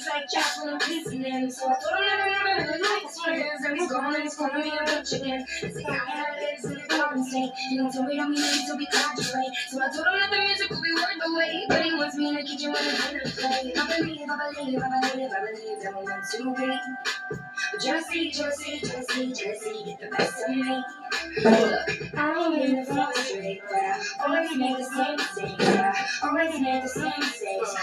It's like chops when I'm kissing him. So I told him that I never really like his friends. And he's gone and he's calling me a bitch again. It's like I had lips and it's all insane. And he told me that we need to be concentrate. So I told him that the music will be worth the wait. But he wants me in the kitchen when the dinner play. I believe that we're meant to be. But jealousy, get the best of me. Look, I don't mean to frustrate, but I always make the same mistakes. Always make the same mistakes.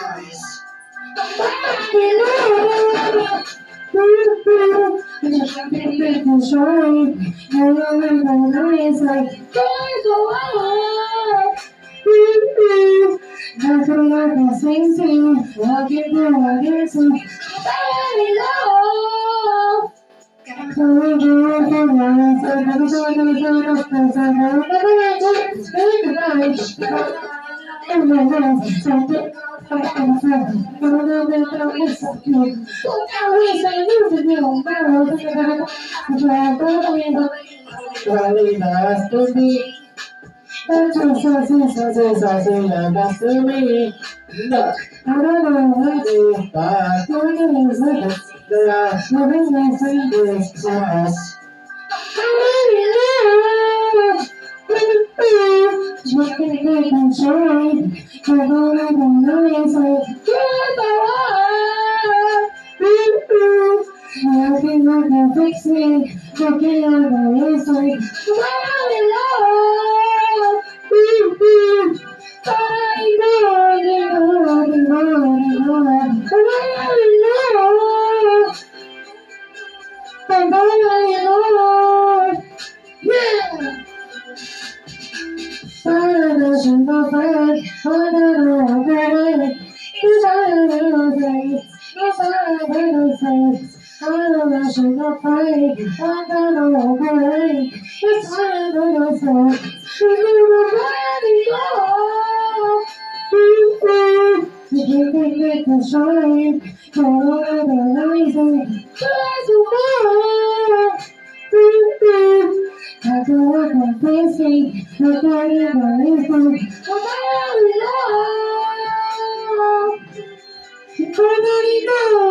I just can't be control. I know it's like go on. I feel like I'm singing. Walking through my dancing. Baby, love. Coming through from my side. I'm going to go up and say, I'm going to speak about it. Oh my God, something I'm saying. I'm going to go miss you. Look how we say you to be on my road. I'm trying to win the way. That's to me. That's to me. Look, I don't know what to do, but doing is like it. There are living things in this class. I'm in love. Just can't be controlled. I don't even know it's like you're the one. Nothing can fix me. Looking on the inside, I'm in love. I know you know, I'm in love. I'm in love. Yeah. I don't know why, I don't know why. It's all a little thing, it's all a little thing. I don't know why, I don't know why. It's all a little thing. You can't make the shine. Don't know the reason. I feel like I'm facing. I can't even listen. I'm in love. Nobody knows.